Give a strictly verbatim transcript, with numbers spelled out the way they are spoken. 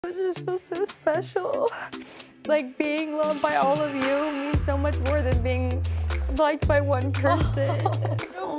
It just feels so special. Like, being loved by all of you means so much more than being liked by one person.